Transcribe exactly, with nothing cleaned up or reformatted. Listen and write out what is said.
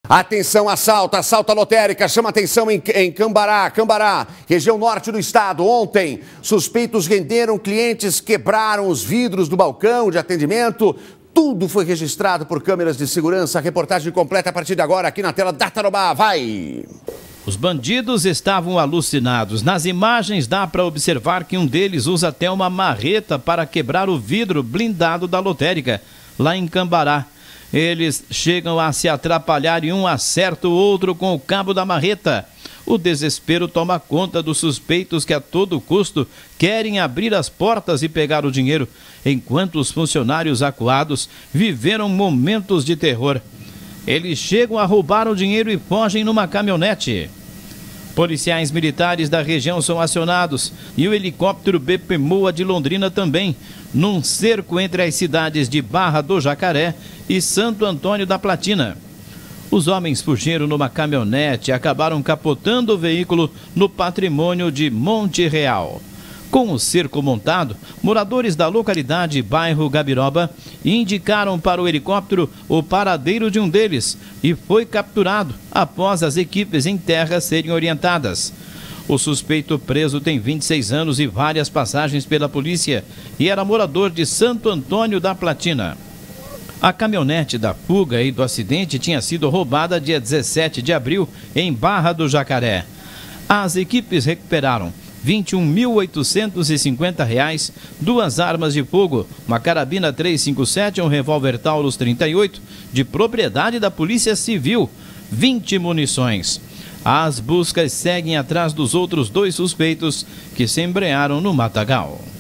Atenção, assalto, assalto à lotérica, chama atenção em, em Cambará, Cambará, região norte do estado. Ontem, suspeitos renderam clientes, quebraram os vidros do balcão de atendimento. Tudo foi registrado por câmeras de segurança. A reportagem completa a partir de agora aqui na tela da Tarobá. Vai! Os bandidos estavam alucinados. Nas imagens dá para observar que um deles usa até uma marreta para quebrar o vidro blindado da lotérica, lá em Cambará. Eles chegam a se atrapalhar e um acerta o outro com o cabo da marreta. O desespero toma conta dos suspeitos que a todo custo querem abrir as portas e pegar o dinheiro, enquanto os funcionários acuados viveram momentos de terror. Eles chegam a roubar o dinheiro e fogem numa caminhonete. Policiais militares da região são acionados e o helicóptero B P M O A de Londrina também, num cerco entre as cidades de Barra do Jacaré e Santo Antônio da Platina. Os homens fugiram numa caminhonete e acabaram capotando o veículo no patrimônio de Monte Real. Com o cerco montado, moradores da localidade bairro Gabiroba indicaram para o helicóptero o paradeiro de um deles e foi capturado após as equipes em terra serem orientadas. O suspeito preso tem vinte e seis anos e várias passagens pela polícia e era morador de Santo Antônio da Platina. A caminhonete da fuga e do acidente tinha sido roubada dia dezessete de abril em Barra do Jacaré. As equipes recuperaram vinte e um mil oitocentos e cinquenta reais, duas armas de fogo, uma carabina trezentos e cinquenta e sete, um revólver Taurus trinta e oito, de propriedade da Polícia Civil, vinte munições. As buscas seguem atrás dos outros dois suspeitos que se embrearam no matagal.